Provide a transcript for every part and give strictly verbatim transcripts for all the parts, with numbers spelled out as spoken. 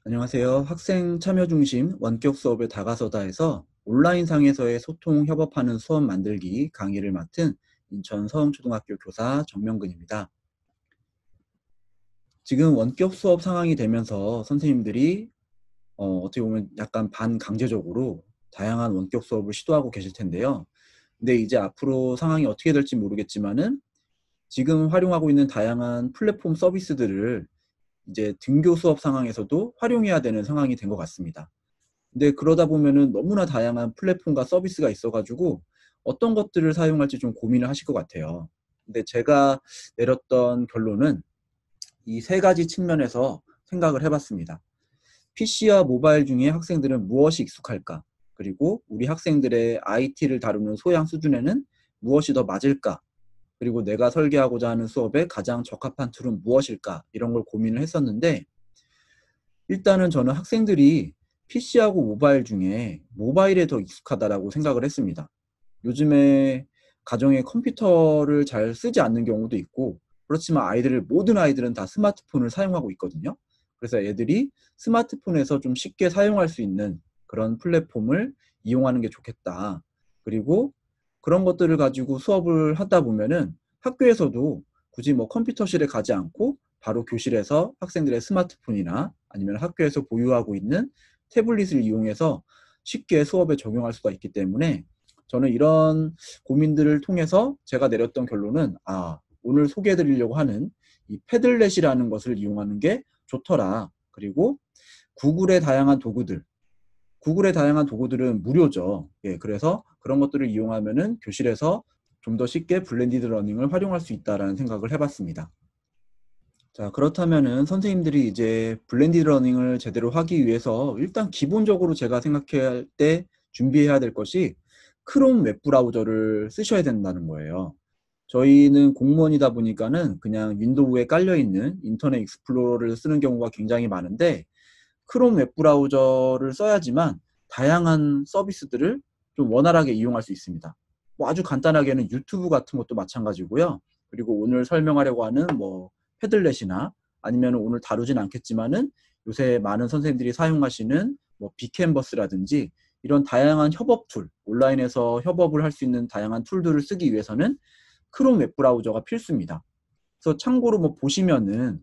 안녕하세요. 학생 참여 중심 원격 수업의 다가서다에서 온라인상에서의 소통 협업하는 수업 만들기 강의를 맡은 인천 서흥초등학교 교사 정명근입니다. 지금 원격 수업 상황이 되면서 선생님들이 어, 어떻게 보면 약간 반강제적으로 다양한 원격 수업을 시도하고 계실 텐데요. 근데 이제 앞으로 상황이 어떻게 될지 모르겠지만은 지금 활용하고 있는 다양한 플랫폼 서비스들을 이제 등교 수업 상황에서도 활용해야 되는 상황이 된 것 같습니다. 근데 그러다 보면은 너무나 다양한 플랫폼과 서비스가 있어가지고 어떤 것들을 사용할지 좀 고민을 하실 것 같아요. 근데 제가 내렸던 결론은 이 세 가지 측면에서 생각을 해봤습니다. 피씨와 모바일 중에 학생들은 무엇이 익숙할까? 그리고 우리 학생들의 아이티를 다루는 소양 수준에는 무엇이 더 맞을까? 그리고 내가 설계하고자 하는 수업에 가장 적합한 툴은 무엇일까? 이런 걸 고민을 했었는데, 일단은 저는 학생들이 피씨하고 모바일 중에 모바일에 더 익숙하다라고 생각을 했습니다. 요즘에 가정에 컴퓨터를 잘 쓰지 않는 경우도 있고, 그렇지만 아이들, 모든 아이들은 다 스마트폰을 사용하고 있거든요. 그래서 애들이 스마트폰에서 좀 쉽게 사용할 수 있는 그런 플랫폼을 이용하는 게 좋겠다. 그리고 그런 것들을 가지고 수업을 하다 보면은 학교에서도 굳이 뭐 컴퓨터실에 가지 않고 바로 교실에서 학생들의 스마트폰이나 아니면 학교에서 보유하고 있는 태블릿을 이용해서 쉽게 수업에 적용할 수가 있기 때문에 저는 이런 고민들을 통해서 제가 내렸던 결론은 아, 오늘 소개해 드리려고 하는 이 패들렛이라는 것을 이용하는 게 좋더라. 그리고 구글의 다양한 도구들, 구글의 다양한 도구들은 무료죠. 예, 그래서 그런 것들을 이용하면은 교실에서 좀 더 쉽게 블렌디드 러닝을 활용할 수 있다라는 생각을 해봤습니다. 자, 그렇다면은 선생님들이 이제 블렌디드 러닝을 제대로 하기 위해서 일단 기본적으로 제가 생각할 때 준비해야 될 것이 크롬 웹브라우저를 쓰셔야 된다는 거예요. 저희는 공무원이다 보니까는 그냥 윈도우에 깔려있는 인터넷 익스플로러를 쓰는 경우가 굉장히 많은데 크롬 웹브라우저를 써야지만 다양한 서비스들을 좀 원활하게 이용할 수 있습니다. 뭐 아주 간단하게는 유튜브 같은 것도 마찬가지고요. 그리고 오늘 설명하려고 하는 뭐 패들렛이나 아니면 오늘 다루진 않겠지만은 요새 많은 선생님들이 사용하시는 뭐 빅캔버스라든지 이런 다양한 협업 툴, 온라인에서 협업을 할 수 있는 다양한 툴들을 쓰기 위해서는 크롬 웹브라우저가 필수입니다. 그래서 참고로 뭐 보시면은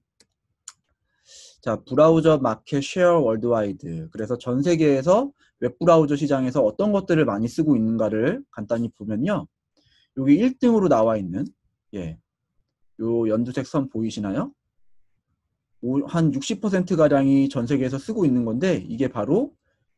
자, 브라우저 마켓 쉐어 월드와이드. 그래서 전 세계에서 웹브라우저 시장에서 어떤 것들을 많이 쓰고 있는가를 간단히 보면요. 여기 일 등으로 나와 있는, 예, 요 연두색 선 보이시나요? 한 육십 퍼센트 가량이 전 세계에서 쓰고 있는 건데, 이게 바로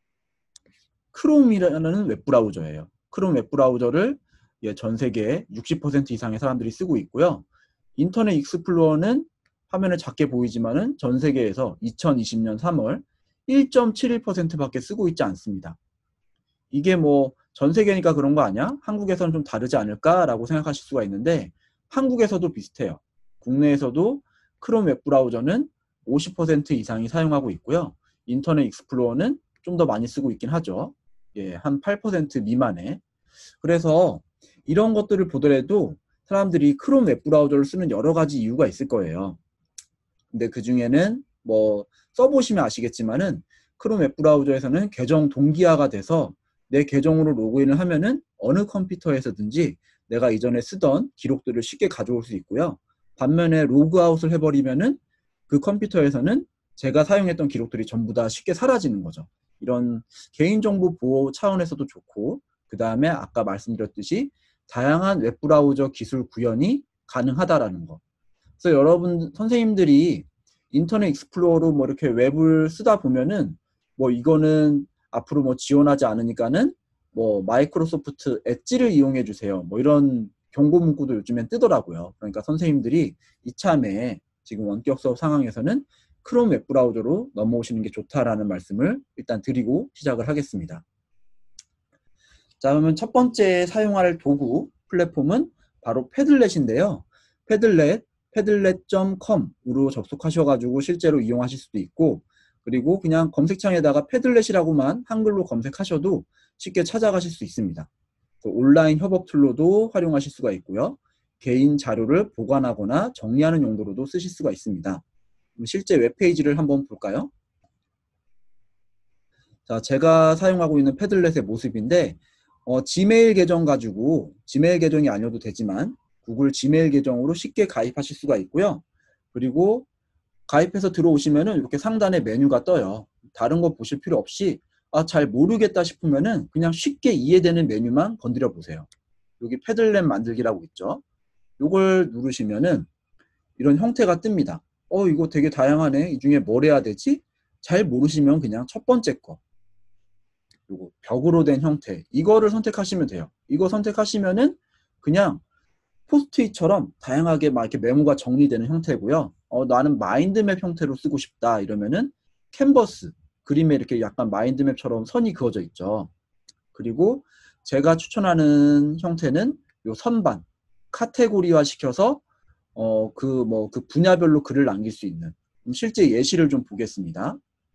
크롬이라는 웹브라우저예요. 크롬 웹브라우저를 예, 전 세계 육십 퍼센트 이상의 사람들이 쓰고 있고요. 인터넷 익스플로러는 화면에 작게 보이지만은 전 세계에서 이천이십 년 삼월 일 점 칠일 퍼센트밖에 쓰고 있지 않습니다. 이게 뭐 전 세계니까 그런 거 아니야? 한국에서는 좀 다르지 않을까라고 생각하실 수가 있는데 한국에서도 비슷해요. 국내에서도 크롬 웹브라우저는 오십 퍼센트 이상이 사용하고 있고요. 인터넷 익스플로러는 좀 더 많이 쓰고 있긴 하죠. 예, 한 팔 퍼센트 미만에. 그래서 이런 것들을 보더라도 사람들이 크롬 웹브라우저를 쓰는 여러 가지 이유가 있을 거예요. 근데 그 중에는 뭐 써보시면 아시겠지만은 크롬 웹브라우저에서는 계정 동기화가 돼서 내 계정으로 로그인을 하면은 어느 컴퓨터에서든지 내가 이전에 쓰던 기록들을 쉽게 가져올 수 있고요. 반면에 로그아웃을 해버리면은 그 컴퓨터에서는 제가 사용했던 기록들이 전부 다 쉽게 사라지는 거죠. 이런 개인정보 보호 차원에서도 좋고 그 다음에 아까 말씀드렸듯이 다양한 웹브라우저 기술 구현이 가능하다라는 거. 그래서 여러분 선생님들이 인터넷 익스플로러로 뭐 이렇게 웹을 쓰다 보면은 뭐 이거는 앞으로 뭐 지원하지 않으니까는 뭐 마이크로소프트 엣지를 이용해 주세요. 뭐 이런 경고 문구도 요즘엔 뜨더라고요. 그러니까 선생님들이 이참에 지금 원격 수업 상황에서는 크롬 웹브라우저로 넘어오시는 게 좋다라는 말씀을 일단 드리고 시작을 하겠습니다. 자, 그러면 첫 번째 사용할 도구 플랫폼은 바로 패들렛인데요. 패들렛, 패들렛 닷 컴으로 접속하셔가지고 실제로 이용하실 수도 있고, 그리고 그냥 검색창에다가 패들렛이라고만 한글로 검색하셔도 쉽게 찾아가실 수 있습니다. 온라인 협업 툴로도 활용하실 수가 있고요. 개인 자료를 보관하거나 정리하는 용도로도 쓰실 수가 있습니다. 실제 웹페이지를 한번 볼까요? 자, 제가 사용하고 있는 패들렛의 모습인데 어, 지메일 계정 가지고 지메일 계정이 아니어도 되지만 구글 지메일 계정으로 쉽게 가입하실 수가 있고요. 그리고 가입해서 들어오시면은 이렇게 상단에 메뉴가 떠요. 다른 거 보실 필요 없이 아, 잘 모르겠다 싶으면은 그냥 쉽게 이해되는 메뉴만 건드려 보세요. 여기 패들렛 만들기라고 있죠. 요걸 누르시면은 이런 형태가 뜹니다. 어, 이거 되게 다양하네. 이 중에 뭘 해야 되지? 잘 모르시면 그냥 첫 번째 거. 요거 벽으로 된 형태. 이거를 선택하시면 돼요. 이거 선택하시면은 그냥 포스트잇처럼 다양하게 막 이렇게 메모가 정리되는 형태고요. 어, 나는 마인드맵 형태로 쓰고 싶다 이러면은 캔버스 그림에 이렇게 약간 마인드맵처럼 선이 그어져 있죠. 그리고 제가 추천하는 형태는 요 선반 카테고리화 시켜서 어, 그 뭐 그 분야별로 글을 남길 수 있는 실제 예시를 좀 보겠습니다.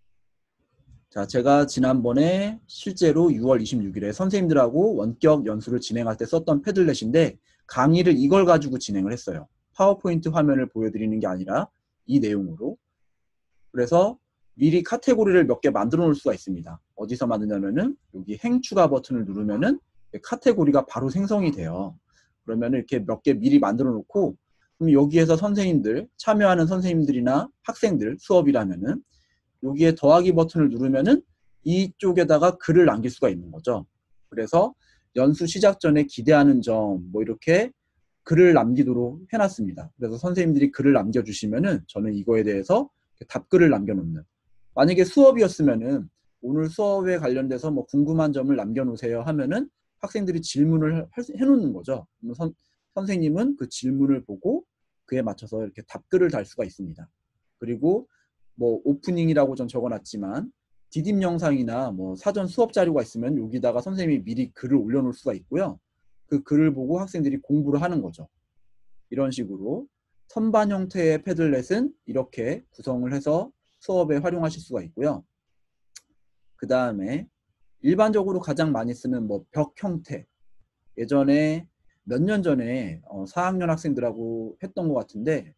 자, 제가 지난번에 실제로 유월 이십육일에 선생님들하고 원격 연수를 진행할 때 썼던 패들렛인데 강의를 이걸 가지고 진행을 했어요. 파워포인트 화면을 보여드리는 게 아니라 이 내용으로. 그래서 미리 카테고리를 몇 개 만들어 놓을 수가 있습니다. 어디서 만드냐면은 여기 행 추가 버튼을 누르면은 카테고리가 바로 생성이 돼요. 그러면은 이렇게 몇 개 미리 만들어 놓고 그럼 여기에서 선생님들, 참여하는 선생님들이나 학생들 수업이라면은 여기에 더하기 버튼을 누르면은 이쪽에다가 글을 남길 수가 있는 거죠. 그래서 연수 시작 전에 기대하는 점 뭐 이렇게 글을 남기도록 해놨습니다. 그래서 선생님들이 글을 남겨주시면은 저는 이거에 대해서 답글을 남겨놓는. 만약에 수업이었으면은 오늘 수업에 관련돼서 뭐 궁금한 점을 남겨놓으세요 하면은 학생들이 질문을 해놓는 거죠. 선, 선생님은 그 질문을 보고 그에 맞춰서 이렇게 답글을 달 수가 있습니다. 그리고 뭐 오프닝이라고 전 적어놨지만 디딤 영상이나 뭐 사전 수업 자료가 있으면 여기다가 선생님이 미리 글을 올려놓을 수가 있고요. 그 글을 보고 학생들이 공부를 하는 거죠. 이런 식으로 선반 형태의 패들렛은 이렇게 구성을 해서 수업에 활용하실 수가 있고요. 그 다음에 일반적으로 가장 많이 쓰는 뭐 벽 형태. 예전에 몇 년 전에 어, 사 학년 학생들하고 했던 것 같은데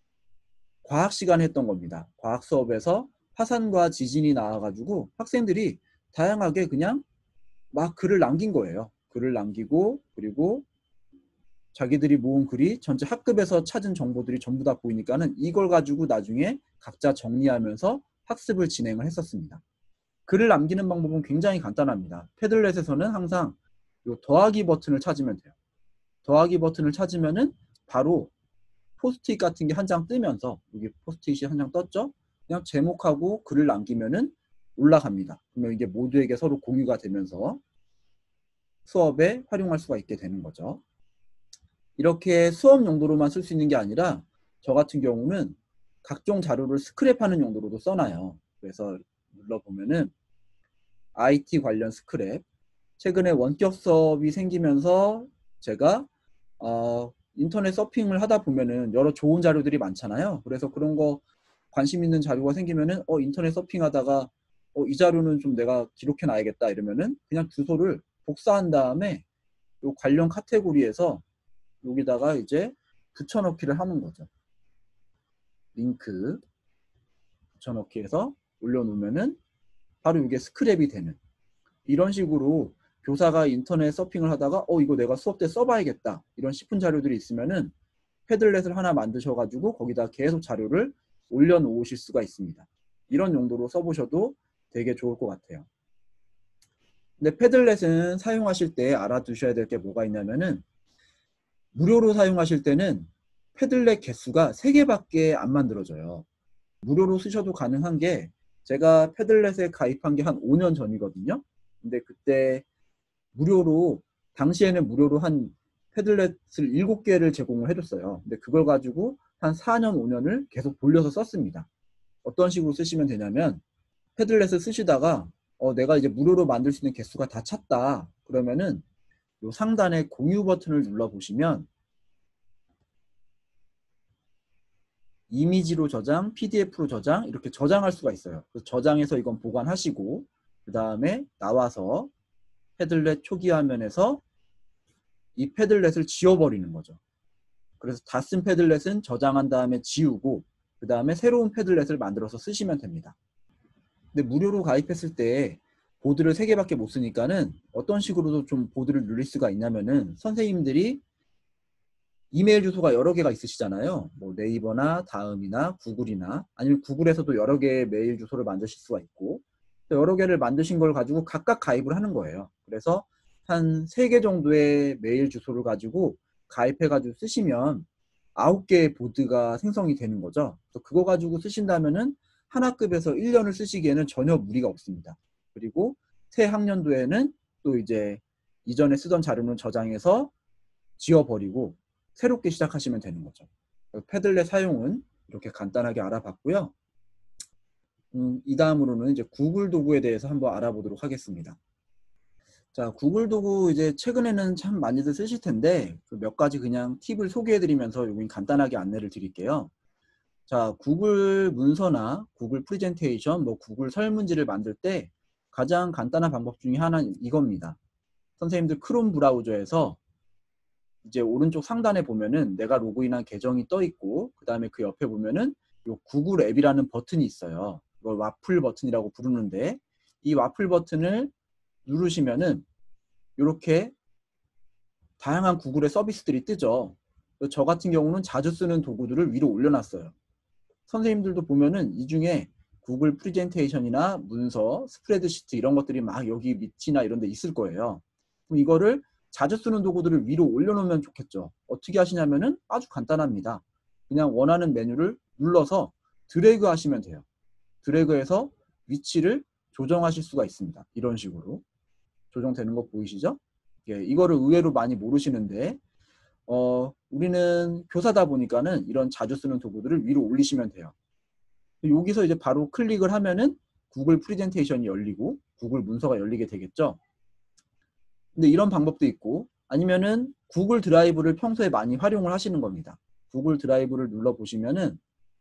과학 시간에 했던 겁니다. 과학 수업에서 화산과 지진이 나와가지고 학생들이 다양하게 그냥 막 글을 남긴 거예요. 글을 남기고 그리고 자기들이 모은 글이 전체 학급에서 찾은 정보들이 전부 다 보이니까는 이걸 가지고 나중에 각자 정리하면서 학습을 진행을 했었습니다. 글을 남기는 방법은 굉장히 간단합니다. 패들렛에서는 항상 요 더하기 버튼을 찾으면 돼요. 더하기 버튼을 찾으면은 바로 포스트잇 같은 게 한 장 뜨면서 여기 포스트잇이 한 장 떴죠? 그냥 제목하고 글을 남기면은 올라갑니다. 그러면 이게 모두에게 서로 공유가 되면서 수업에 활용할 수가 있게 되는 거죠. 이렇게 수업 용도로만 쓸 수 있는 게 아니라 저 같은 경우는 각종 자료를 스크랩하는 용도로도 써놔요. 그래서 눌러보면은 아이티 관련 스크랩. 최근에 원격 수업이 생기면서 제가 어, 인터넷 서핑을 하다 보면은 여러 좋은 자료들이 많잖아요. 그래서 그런 거 관심 있는 자료가 생기면은 어 인터넷 서핑하다가 어, 이 자료는 좀 내가 기록해 놔야겠다 이러면은 그냥 주소를 복사한 다음에 요 관련 카테고리에서 여기다가 이제 붙여넣기를 하는 거죠. 링크 붙여넣기 해서 올려놓으면은 바로 이게 스크랩이 되는 이런 식으로 교사가 인터넷 서핑을 하다가 어 이거 내가 수업 때 써봐야겠다 이런 싶은 자료들이 있으면은 패들렛을 하나 만드셔가지고 거기다 계속 자료를 올려놓으실 수가 있습니다. 이런 용도로 써보셔도 되게 좋을 것 같아요. 근데 패들렛은 사용하실 때 알아두셔야 될 게 뭐가 있냐면은 무료로 사용하실 때는 패들렛 개수가 세 개밖에 안 만들어져요. 무료로 쓰셔도 가능한 게 제가 패들렛에 가입한 게 한 오 년 전이거든요. 근데 그때 무료로 당시에는 무료로 한 패들렛을 일곱 개를 제공을 해줬어요. 근데 그걸 가지고 한 사 년, 오 년을 계속 돌려서 썼습니다. 어떤 식으로 쓰시면 되냐면 패들렛을 쓰시다가 어, 내가 이제 무료로 만들 수 있는 개수가 다 찼다. 그러면은 요 상단에 공유 버튼을 눌러보시면 이미지로 저장, 피디에프로 저장 이렇게 저장할 수가 있어요. 그래서 저장해서 이건 보관하시고 그 다음에 나와서 패들렛 초기 화면에서 이 패들렛을 지워버리는 거죠. 그래서 다 쓴 패들렛은 저장한 다음에 지우고 그 다음에 새로운 패들렛을 만들어서 쓰시면 됩니다. 근데 무료로 가입했을 때 보드를 세 개밖에 못 쓰니까는 어떤 식으로도 좀 보드를 늘릴 수가 있냐면은 선생님들이 이메일 주소가 여러 개가 있으시잖아요. 뭐 네이버나 다음이나 구글이나 아니면 구글에서도 여러 개의 메일 주소를 만드실 수가 있고 여러 개를 만드신 걸 가지고 각각 가입을 하는 거예요. 그래서 한 세 개 정도의 메일 주소를 가지고 가입해가지고 쓰시면 아홉 개의 보드가 생성이 되는 거죠. 그래서 그거 가지고 쓰신다면은 한 학급에서 일 년을 쓰시기에는 전혀 무리가 없습니다. 그리고 새 학년도에는 또 이제 이전에 쓰던 자료는 저장해서 지워버리고 새롭게 시작하시면 되는 거죠. 패들렛 사용은 이렇게 간단하게 알아봤고요. 음, 이 다음으로는 이제 구글 도구에 대해서 한번 알아보도록 하겠습니다. 자, 구글 도구 이제 최근에는 참 많이들 쓰실 텐데 그 몇 가지 그냥 팁을 소개해드리면서 여기 간단하게 안내를 드릴게요. 자, 구글 문서나 구글 프레젠테이션, 뭐 구글 설문지를 만들 때 가장 간단한 방법 중에 하나는 이겁니다. 선생님들 크롬 브라우저에서 이제 오른쪽 상단에 보면은 내가 로그인한 계정이 떠 있고 그 다음에 그 옆에 보면은 요 구글 앱이라는 버튼이 있어요. 이걸 와플 버튼이라고 부르는데 이 와플 버튼을 누르시면은 이렇게 다양한 구글의 서비스들이 뜨죠. 저 같은 경우는 자주 쓰는 도구들을 위로 올려놨어요. 선생님들도 보면은 이 중에 구글 프레젠테이션이나 문서, 스프레드시트 이런 것들이 막 여기 밑이나 이런 데 있을 거예요. 그럼 이거를 자주 쓰는 도구들을 위로 올려놓으면 좋겠죠. 어떻게 하시냐면은 아주 간단합니다. 그냥 원하는 메뉴를 눌러서 드래그 하시면 돼요. 드래그해서 위치를 조정하실 수가 있습니다. 이런 식으로 조정되는 거 보이시죠? 예, 이거를 의외로 많이 모르시는데 어, 우리는 교사다 보니까는 이런 자주 쓰는 도구들을 위로 올리시면 돼요. 여기서 이제 바로 클릭을 하면은 구글 프레젠테이션이 열리고 구글 문서가 열리게 되겠죠. 근데 이런 방법도 있고 아니면은 구글 드라이브를 평소에 많이 활용을 하시는 겁니다. 구글 드라이브를 눌러보시면은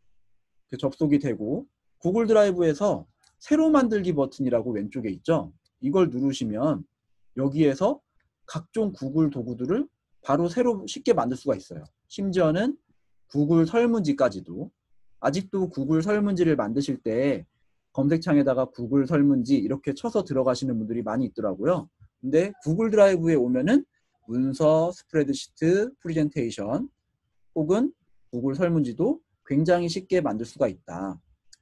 접속이 되고 구글 드라이브에서 새로 만들기 버튼이라고 왼쪽에 있죠. 이걸 누르시면 여기에서 각종 구글 도구들을 바로 새로 쉽게 만들 수가 있어요. 심지어는 구글 설문지까지도. 아직도 구글 설문지를 만드실 때 검색창에다가 구글 설문지 이렇게 쳐서 들어가시는 분들이 많이 있더라고요. 근데 구글 드라이브에 오면은 문서, 스프레드시트, 프레젠테이션 혹은 구글 설문지도 굉장히 쉽게 만들 수가 있다.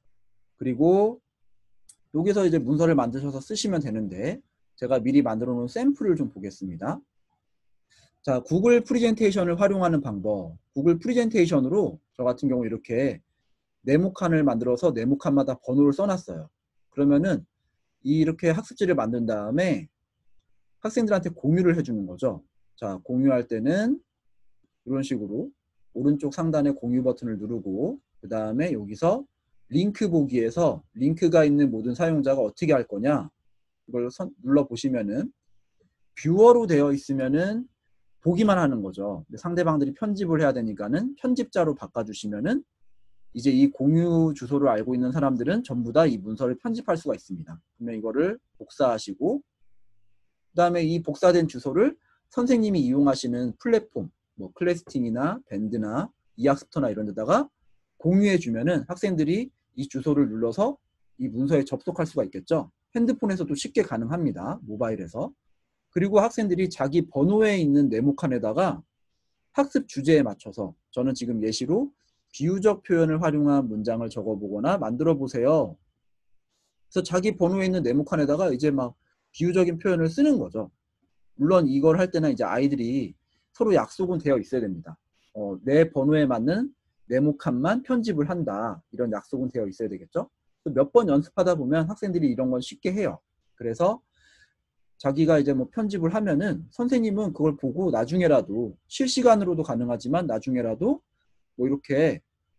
그리고 여기서 이제 문서를 만드셔서 쓰시면 되는데 제가 미리 만들어 놓은 샘플을 좀 보겠습니다. 자, 구글 프레젠테이션을 활용하는 방법. 구글 프레젠테이션으로 저 같은 경우 이렇게 네모칸을 만들어서 네모칸마다 번호를 써놨어요. 그러면은 이렇게 학습지를 만든 다음에 학생들한테 공유를 해주는 거죠. 자, 공유할 때는 이런 식으로 오른쪽 상단에 공유 버튼을 누르고 그 다음에 여기서 링크 보기에서 링크가 있는 모든 사용자가 어떻게 할 거냐 이걸 선, 눌러보시면은 뷰어로 되어 있으면은 보기만 하는 거죠. 근데 상대방들이 편집을 해야 되니까는 편집자로 바꿔주시면은 이제 이 공유 주소를 알고 있는 사람들은 전부 다 이 문서를 편집할 수가 있습니다. 그러면 이거를 복사하시고 그 다음에 이 복사된 주소를 선생님이 이용하시는 플랫폼 뭐 클래스팅이나 밴드나 이학스터나 이런 데다가 공유해 주면은 학생들이 이 주소를 눌러서 이 문서에 접속할 수가 있겠죠. 핸드폰에서도 쉽게 가능합니다. 모바일에서. 그리고 학생들이 자기 번호에 있는 네모칸에다가 학습 주제에 맞춰서 저는 지금 예시로 비유적 표현을 활용한 문장을 적어보거나 만들어 보세요. 그래서 자기 번호에 있는 네모칸에다가 이제 막 비유적인 표현을 쓰는 거죠. 물론 이걸 할 때는 이제 아이들이 서로 약속은 되어 있어야 됩니다. 어, 내 번호에 맞는 네모칸만 편집을 한다. 이런 약속은 되어 있어야 되겠죠. 몇 번 연습하다 보면 학생들이 이런 건 쉽게 해요. 그래서 자기가 이제 뭐 편집을 하면은 선생님은 그걸 보고 나중에라도 실시간으로도 가능하지만 나중에라도 뭐 이렇게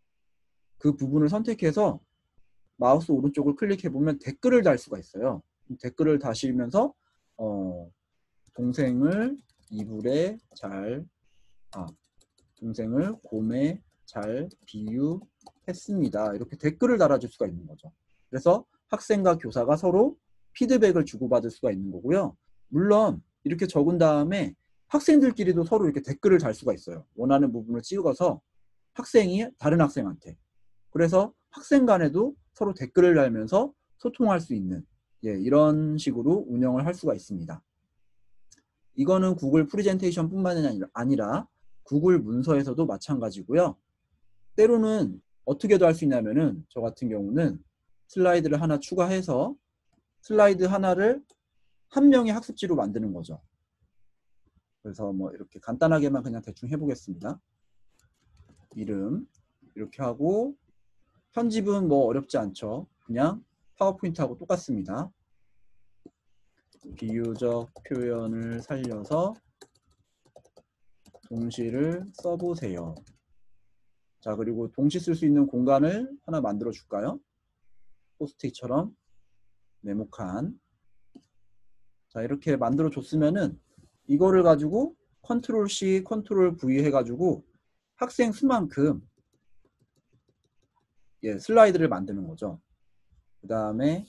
그 부분을 선택해서 마우스 오른쪽을 클릭해 보면 댓글을 달 수가 있어요. 댓글을 다시면서 어, 동생을 이불에 잘 아, 동생을 곰에 잘 비유했습니다. 이렇게 댓글을 달아줄 수가 있는 거죠. 그래서 학생과 교사가 서로 피드백을 주고받을 수가 있는 거고요. 물론 이렇게 적은 다음에 학생들끼리도 서로 이렇게 댓글을 달 수가 있어요. 원하는 부분을 찍어서 학생이 다른 학생한테. 그래서 학생 간에도 서로 댓글을 달면서 소통할 수 있는 예, 이런 식으로 운영을 할 수가 있습니다. 이거는 구글 프레젠테이션 뿐만 아니라 구글 문서에서도 마찬가지고요. 때로는 어떻게도 할 수 있냐면은 저 같은 경우는 슬라이드를 하나 추가해서 슬라이드 하나를 한 명의 학습지로 만드는 거죠. 그래서 뭐 이렇게 간단하게만 그냥 대충 해보겠습니다. 이름 이렇게 하고 편집은 뭐 어렵지 않죠. 그냥 파워포인트하고 똑같습니다. 비유적 표현을 살려서 동시를 써보세요. 자, 그리고 동시 쓸 수 있는 공간을 하나 만들어 줄까요? 포스트잇처럼 네모칸. 자, 이렇게 만들어 줬으면은 이거를 가지고 컨트롤 씨, 컨트롤 브이 해가지고 학생 수만큼 예, 슬라이드를 만드는 거죠. 그 다음에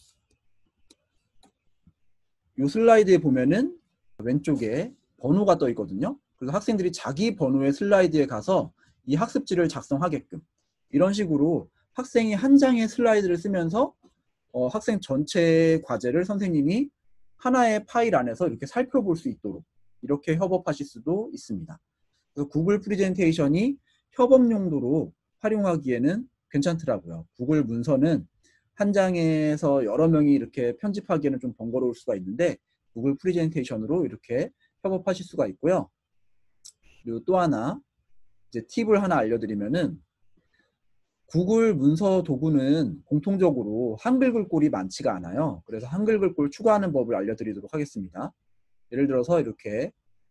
이 슬라이드에 보면은 왼쪽에 번호가 떠 있거든요. 그래서 학생들이 자기 번호의 슬라이드에 가서 이 학습지를 작성하게끔 이런 식으로 학생이 한 장의 슬라이드를 쓰면서 어, 학생 전체 과제를 선생님이 하나의 파일 안에서 이렇게 살펴볼 수 있도록 이렇게 협업하실 수도 있습니다. 그래서 구글 프레젠테이션이 협업 용도로 활용하기에는 괜찮더라고요. 구글 문서는 한 장에서 여러 명이 이렇게 편집하기에는 좀 번거로울 수가 있는데 구글 프레젠테이션으로 이렇게 협업하실 수가 있고요. 그리고 또 하나 이제 팁을 하나 알려드리면은 구글 문서 도구는 공통적으로 한글 글꼴이 많지가 않아요. 그래서 한글 글꼴 추가하는 법을 알려드리도록 하겠습니다. 예를 들어서 이렇게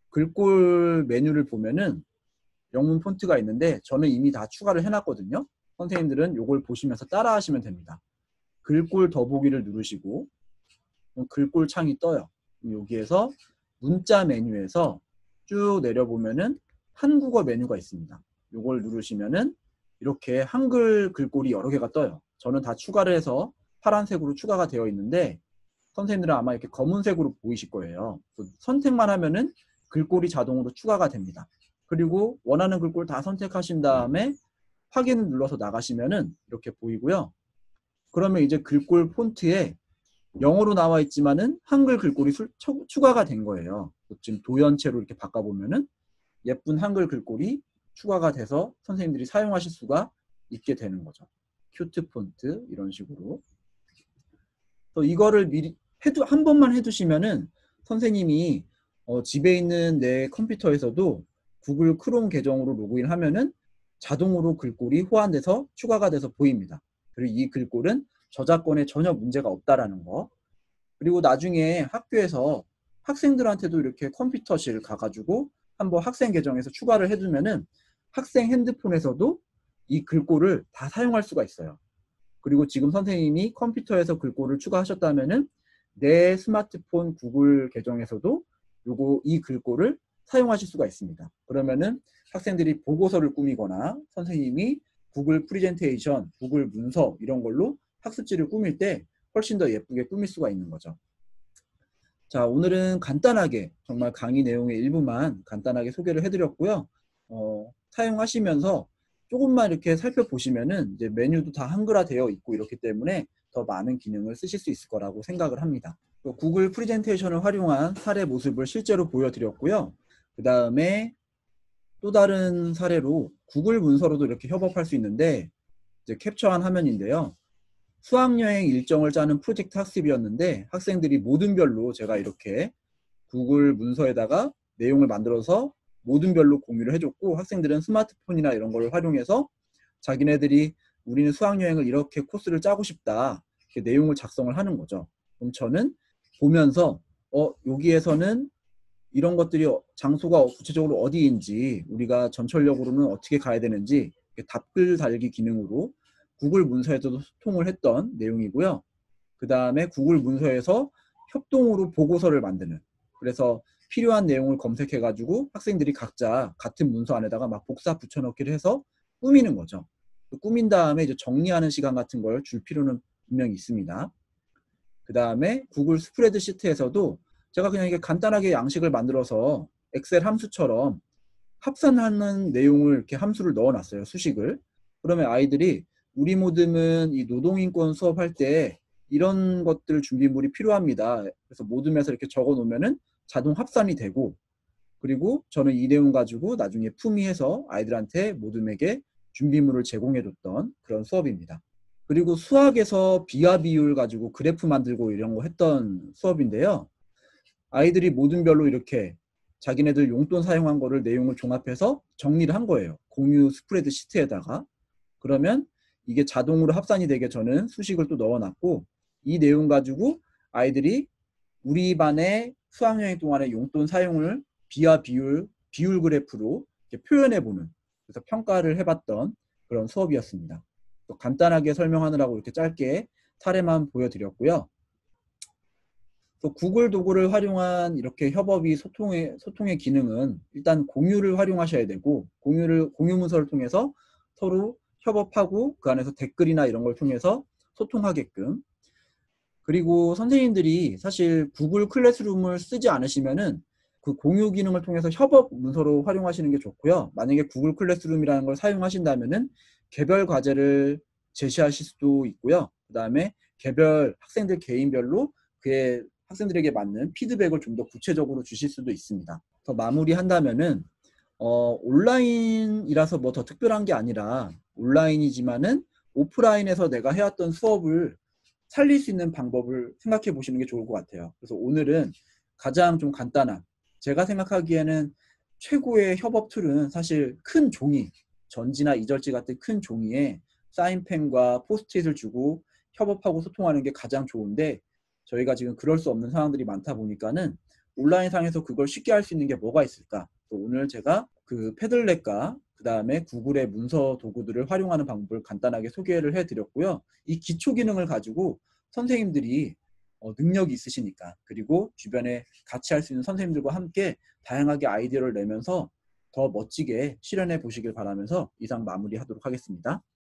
글꼴 메뉴를 보면은 영문 폰트가 있는데 저는 이미 다 추가를 해놨거든요. 선생님들은 이걸 보시면서 따라 하시면 됩니다. 글꼴 더보기를 누르시고 글꼴 창이 떠요. 여기에서 문자 메뉴에서 쭉 내려보면은 한국어 메뉴가 있습니다. 이걸 누르시면은 이렇게 한글 글꼴이 여러 개가 떠요. 저는 다 추가를 해서 파란색으로 추가가 되어 있는데 선생님들은 아마 이렇게 검은색으로 보이실 거예요. 선택만 하면은 글꼴이 자동으로 추가가 됩니다. 그리고 원하는 글꼴 다 선택하신 다음에 확인을 눌러서 나가시면은 이렇게 보이고요. 그러면 이제 글꼴 폰트에 영어로 나와 있지만은 한글 글꼴이 수, 추, 추가가 된 거예요. 지금 도연체로 이렇게 바꿔보면은 예쁜 한글 글꼴이 추가가 돼서 선생님들이 사용하실 수가 있게 되는 거죠. 큐트 폰트 이런 식으로. 또 이거를 미리 해두 한 번만 해두시면은 선생님이 어, 집에 있는 내 컴퓨터에서도 구글 크롬 계정으로 로그인하면은 자동으로 글꼴이 호환돼서 추가가 돼서 보입니다. 그리고 이 글꼴은 저작권에 전혀 문제가 없다라는 거. 그리고 나중에 학교에서 학생들한테도 이렇게 컴퓨터실 가가지고 한번 학생 계정에서 추가를 해두면은 학생 핸드폰에서도 이 글꼴을 다 사용할 수가 있어요. 그리고 지금 선생님이 컴퓨터에서 글꼴을 추가하셨다면은 내 스마트폰 구글 계정에서도 요거 이 글꼴을 사용하실 수가 있습니다. 그러면은 학생들이 보고서를 꾸미거나 선생님이 구글 프레젠테이션, 구글 문서 이런 걸로 학습지를 꾸밀 때 훨씬 더 예쁘게 꾸밀 수가 있는 거죠. 자, 오늘은 간단하게 정말 강의 내용의 일부만 간단하게 소개를 해드렸고요. 어, 사용하시면서 조금만 이렇게 살펴보시면은 이제 메뉴도 다 한글화 되어 있고 이렇기 때문에 더 많은 기능을 쓰실 수 있을 거라고 생각을 합니다. 구글 프레젠테이션을 활용한 사례 모습을 실제로 보여드렸고요. 그 다음에 또 다른 사례로 구글 문서로도 이렇게 협업할 수 있는데 이제 캡처한 화면인데요. 수학여행 일정을 짜는 프로젝트 학습이었는데 학생들이 모든 별로 제가 이렇게 구글 문서에다가 내용을 만들어서 모든 별로 공유를 해줬고 학생들은 스마트폰이나 이런 걸 활용해서 자기네들이 우리는 수학여행을 이렇게 코스를 짜고 싶다 이렇게 내용을 작성을 하는 거죠. 그럼 저는 보면서 어 여기에서는 이런 것들이 장소가 구체적으로 어디인지 우리가 전철역으로는 어떻게 가야 되는지 답글 달기 기능으로 구글 문서에서도 소통을 했던 내용이고요. 그 다음에 구글 문서에서 협동으로 보고서를 만드는 그래서 필요한 내용을 검색해 가지고 학생들이 각자 같은 문서 안에다가 막 복사 붙여넣기를 해서 꾸미는 거죠. 꾸민 다음에 이제 정리하는 시간 같은 걸 줄 필요는 분명히 있습니다. 그 다음에 구글 스프레드시트에서도 제가 그냥 이게 간단하게 양식을 만들어서 엑셀 함수처럼 합산하는 내용을 이렇게 함수를 넣어놨어요. 수식을. 그러면 아이들이 우리 모듬은 이 노동인권 수업할 때 이런 것들 준비물이 필요합니다. 그래서 모둠에서 이렇게 적어 놓으면은 자동 합산이 되고, 그리고 저는 이 내용 가지고 나중에 품위해서 아이들한테 모둠에게 준비물을 제공해 줬던 그런 수업입니다. 그리고 수학에서 비화 비율 가지고 그래프 만들고 이런 거 했던 수업인데요. 아이들이 모둠별로 이렇게 자기네들 용돈 사용한 거를 내용을 종합해서 정리를 한 거예요. 공유 스프레드 시트에다가. 그러면 이게 자동으로 합산이 되게 저는 수식을 또 넣어놨고, 이 내용 가지고 아이들이 우리 반의 수학여행 동안의 용돈 사용을 비화 비율, 비율 그래프로 이렇게 표현해보는, 그래서 평가를 해봤던 그런 수업이었습니다. 또 간단하게 설명하느라고 이렇게 짧게 사례만 보여드렸고요. 또 구글 도구를 활용한 이렇게 협업이 소통의, 소통의 기능은 일단 공유를 활용하셔야 되고, 공유를, 공유 문서를 통해서 서로 협업하고 그 안에서 댓글이나 이런 걸 통해서 소통하게끔. 그리고 선생님들이 사실 구글 클래스룸을 쓰지 않으시면은 그 공유 기능을 통해서 협업 문서로 활용하시는 게 좋고요. 만약에 구글 클래스룸이라는 걸 사용하신다면은 개별 과제를 제시하실 수도 있고요. 그 다음에 개별 학생들 개인별로 그의 학생들에게 맞는 피드백을 좀 더 구체적으로 주실 수도 있습니다. 더 마무리한다면은 어, 온라인이라서 뭐 더 특별한 게 아니라 온라인이지만은 오프라인에서 내가 해왔던 수업을 살릴 수 있는 방법을 생각해 보시는 게 좋을 것 같아요. 그래서 오늘은 가장 좀 간단한, 제가 생각하기에는 최고의 협업 툴은 사실 큰 종이, 전지나 이절지 같은 큰 종이에 사인펜과 포스트잇을 주고 협업하고 소통하는 게 가장 좋은데, 저희가 지금 그럴 수 없는 상황들이 많다 보니까는 온라인상에서 그걸 쉽게 할 수 있는 게 뭐가 있을까? 또 오늘 제가 그 패들렛과 그 다음에 구글의 문서 도구들을 활용하는 방법을 간단하게 소개를 해드렸고요. 이 기초 기능을 가지고 선생님들이 어, 능력이 있으시니까, 그리고 주변에 같이 할 수 있는 선생님들과 함께 다양하게 아이디어를 내면서 더 멋지게 실현해 보시길 바라면서 이상 마무리하도록 하겠습니다.